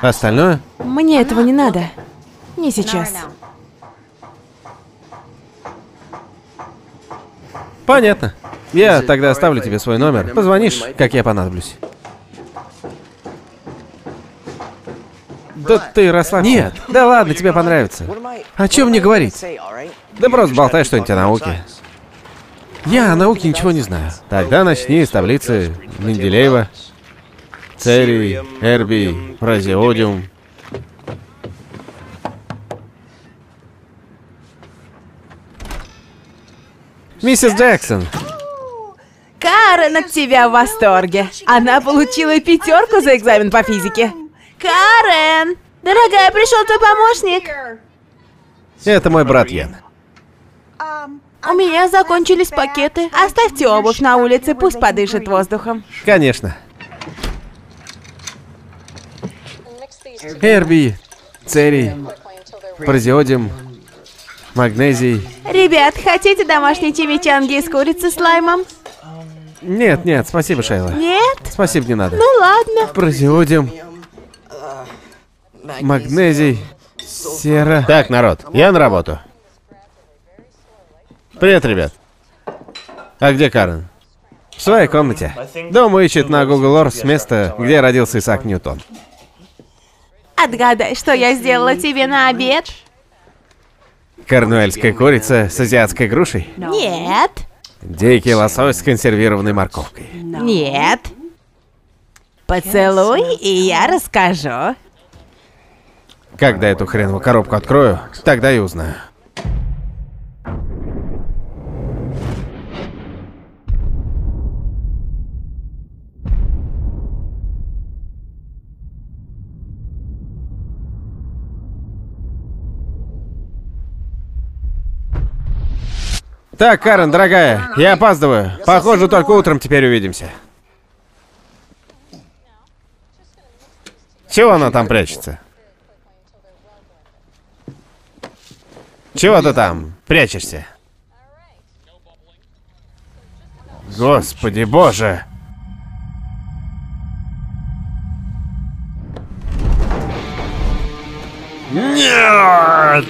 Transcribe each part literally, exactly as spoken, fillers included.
Остальное? Мне этого не надо. Не сейчас. Понятно. Я тогда оставлю тебе свой номер. Позвонишь, как я понадоблюсь. Да ты расслабься. Нет, да ладно, тебе понравится. О чем мне говорить? Да просто болтай что-нибудь о науке. Я о науке ничего не знаю. Тогда начни с таблицы Менделеева. Церий, эрбий, празеодиум. Миссис Джексон. Карен от тебя в восторге. Она получила пятерку за экзамен по физике. Карен! Дорогая, пришел твой помощник. Это мой брат Ян. У меня закончились пакеты. Оставьте обувь на улице, пусть подышит воздухом. Конечно. Эрбий, церий, празеодиум, магнезий. Ребят, хотите домашние чимичанги из курицы с лаймом? Нет, нет, спасибо, Шейла. Нет? Спасибо, не надо. Ну ладно. Празеодиум, магнезий, сера. Так, народ, я на работу. Привет, ребят. А где Карен? В своей комнате. Думаю, ищет на Google Earth место, где родился Исаак Ньютон. Отгадай, что я сделала тебе на обед? Корнуэльская курица с азиатской грушей? Нет. Дикий лосось с консервированной морковкой? Нет. Поцелуй, и я расскажу. Когда эту хреновую коробку открою, тогда и узнаю. Так, Карен, дорогая, я опаздываю. Похоже, только утром теперь увидимся. Чего она там прячется? Чего ты там прячешься? Господи боже! Нет!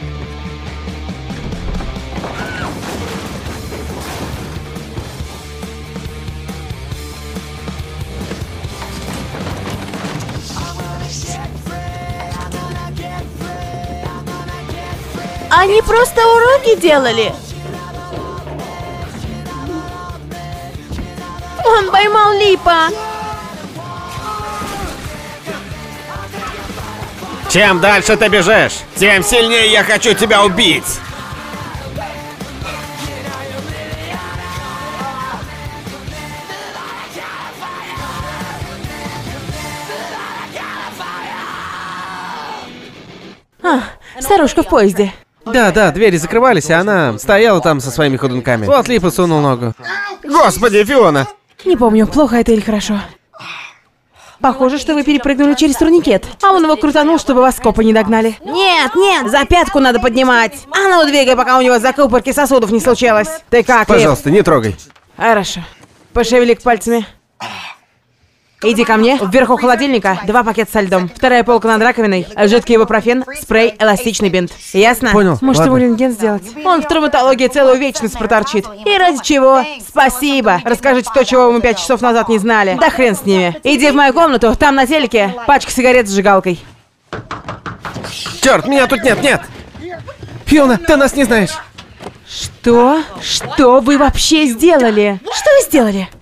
Они просто уроки делали. Он поймал Липа. Чем дальше ты бежишь, тем сильнее я хочу тебя убить. А, старушка в поезде. Да, да, двери закрывались, а она стояла там со своими ходунками. Вот Липа сунул ногу. Господи, Фиона! Не помню, плохо это или хорошо. Похоже, что вы перепрыгнули через турникет. А он его крутанул, чтобы вас копы не догнали. Нет, нет, за пятку надо поднимать. А ну двигай, пока у него закупорки сосудов не случилось. Ты как, Лип? Пожалуйста, не трогай. Хорошо. Пошевели пальцами. Иди ко мне. Вверху холодильника два пакета со льдом. Вторая полка над раковиной. Жидкий ибупрофен, спрей, эластичный бинт. Ясно? Понял. Может, ладно. ему рентген сделать? Он в травматологии целую вечность проторчит. И ради чего? Спасибо. Расскажите то, чего мы пять часов назад не знали. Да хрен с ними. Иди в мою комнату, там на телеке пачка сигарет с зажигалкой. Черт, меня тут нет, нет! Фиона, ты нас не знаешь. Что? Что вы вообще сделали? Что вы сделали?